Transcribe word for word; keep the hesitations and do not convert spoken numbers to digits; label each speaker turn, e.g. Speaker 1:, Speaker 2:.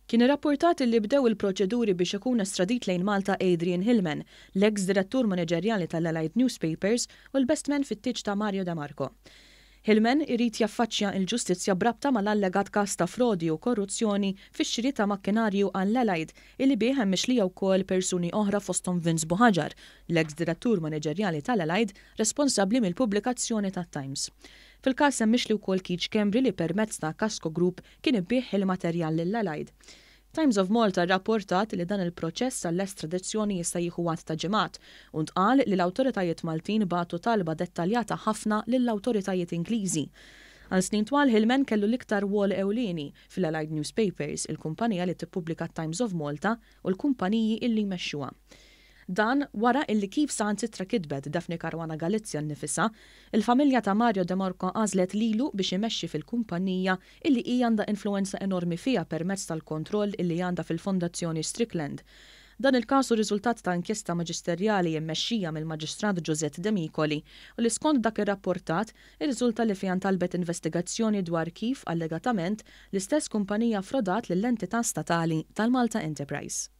Speaker 1: Kien irrappurtat li bdew il-proċeduri biex ikun estradit lejn Malta Adrian Hillman, l-ex direttur manageriali tal-Allied Newspapers u l-bestman fit-tiġ ta' Mario De Marco. Hillman irid jaffaċċja l-ġustizzja brabta mal-allegat każ ta' frodi u korruzzjoni fix-xiri ta' makkinarju għall-Allied illi bih hemm mixlija wkoll persuni oħra fosthom Vince Buħaġar, l-ex direttur manageriali tal-Allied responsabbli mill-pubblikazzjoni tat-Times. Fil-każ hemm mixli wkoll Keach Kembri li permezz ta' Casco Group kien ibbieħ il-materjal lill-Allied. Times of Malta rrapportat li dan il-proċess għall-estradizzjoni jista' jieħu għad ta' ġimgħat u ntqal li l-awtoritajiet Maltin bagħtu talba dettaljata ħafna lill-awtoritajiet Ingliżi. Għal snin twal Hillman kellu l-iktar wol ewlieni fil-Allied Newspapers, il-kumpanija li tippubblika Times of Malta u l-kumpaniji illi jmexxuha. Dan wara illi kif saħansitra kitbet Daphne Caruana Galizia nnifisha, il-familja ta' Mario De Marco għażlet lilu biex imexxi fil-kumpanija illi hija għandha influenza enormi fiha permezz tal-kontroll illi għandha fil-Fondazzjoni Strickland. Dan il-każ hu riżultat ta' inkjesta maġisterjali mmexxija mill-Maġistrat Giuseppe De Micoli u li skont dak ir-rapportat irriżulta li fiha talbet investigazzjoni dwar kif allegatament l-istess kumpanija frodat lill-entità statali tal-Malta Enterprise.